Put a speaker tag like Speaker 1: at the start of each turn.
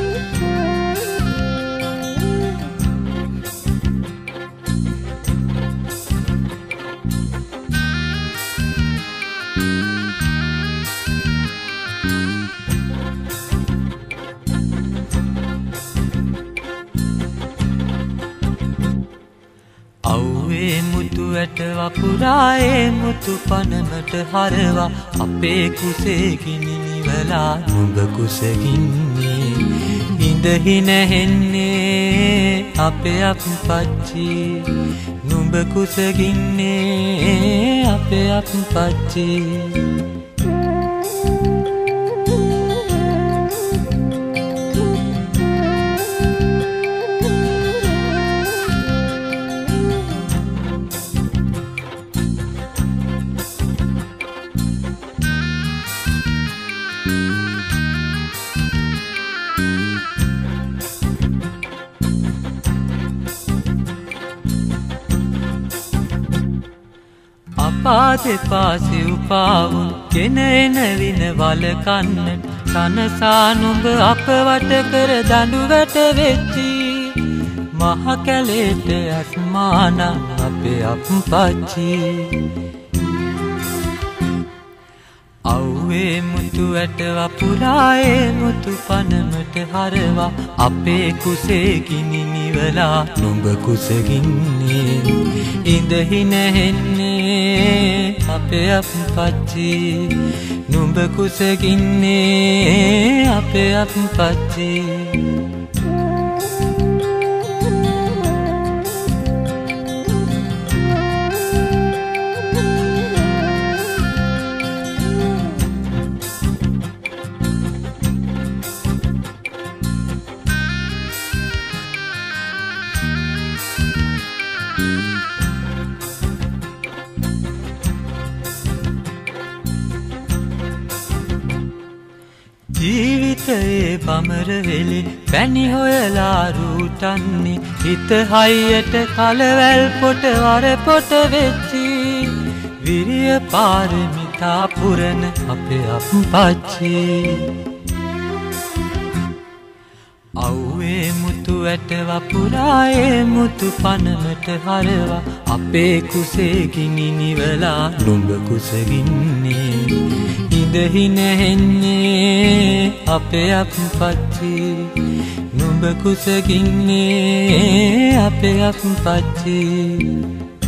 Speaker 1: මුතු ඇට වපුරායේ මුතු පනමට හරවා අපේ කුසේ ගිනි නිවලා නුඹ කුසගින්නේ ඉඳහි නැහෙන්නේ අපේ අප්පච්චි නුඹ කුසගින්නේ අපේ අප්පච්චි පාදෙපාසි උපාවුන් ගෙන එන වින වල කන්නට සනසා නුඹ අප වට කර දඬු වැට වෙච්චි මහ කැලේට අස්මාන අපේ අප්පච්චි අව්වේ මුතු ඇට වපුරායේ මුතු පනමට හරවා අපේ කුසේ ගිනි නිවලා නුඹ කුසගින්නේ ඉඳහි නැහෙන්නේ අපේ අප්පච්චි නුඹ කුසගින්නේ අපේ අප්පච්චි ජීවිතයේ බමර වෙලි පැණි හොයලා රූටන්නේ හිත හයියට කලවැල් පොට වර පොට වෙච්චි විරිය පාරමිතා පුරන අපේ අප්පච්චි අව්වේ මුතු ඇට වපුරායේ මුතු පනමට හරවා අපේ කුසේ ගිනි නිවලා නුඹ කුසගින්නේ ඉඳහි නැහෙන්නේ අපේ අප්පච්චි නුඹ කුසගින්නේ අපේ අප්පච්චි